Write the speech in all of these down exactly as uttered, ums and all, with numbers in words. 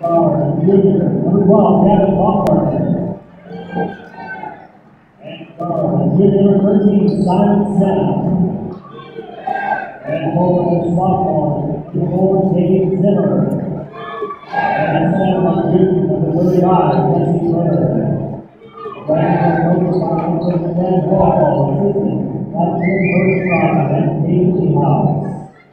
Star Junior, number twelve, Gavin Baumgartner. And Star Junior, number thirteen, Simon Senna. And forward sophomore, number four, David Zimmer. And center Junior, number thirty-five, Jesse Blair. Brandon coach by Ken Ball, assistant, that's Jim Bergeron and David House.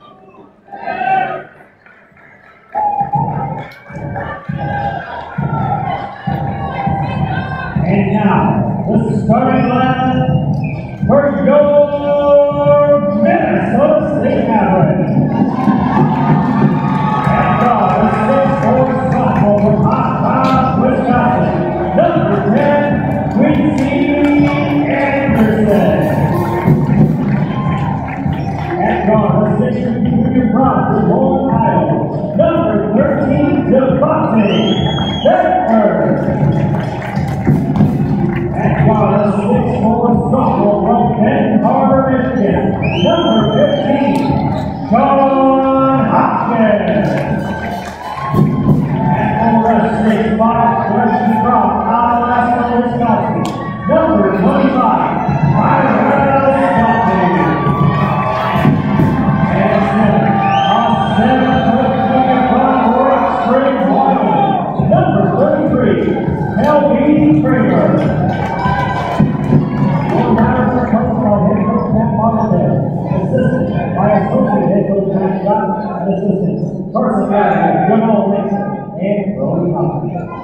And now, the starting lineup for your Minnesota State Mavericks. And God, the six four sophomore from Hot Wisconsin, number ten, Quincy Anderson. And God, the six junior prop from Lawrence, Iowa, number thirteen, Devontae Bedford. And God, the six four sophomore from Penn Harbor, Michigan, number fifteen, Sean Hopkins. And for the six five freshman from Alaska, Wisconsin, number twenty-five, Myra Duffy. And seven, a seven-foot junior from Rock Springs, Wyoming, number thirty-three, L B Kramer. Assistant by Associate Head Coach Matt Scott, and Assistant Carson Manager, Jamal Nixon, and Brody Hopkins.